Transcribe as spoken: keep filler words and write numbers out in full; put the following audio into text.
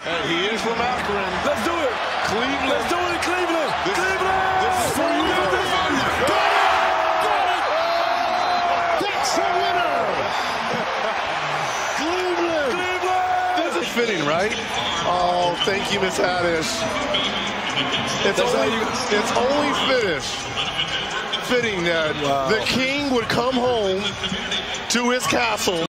And he is from Akron. Let's do it. Cleveland. Let's do it in Cleveland. This, Cleveland. This is for you. This is for you. Got it. Got it. That's a winner. Cleveland. Cleveland. This is fitting, right? Oh, thank you, Miss Haddish. It's That's only, how you... it's only fitting. Fitting that wow. the king would come home to his castle.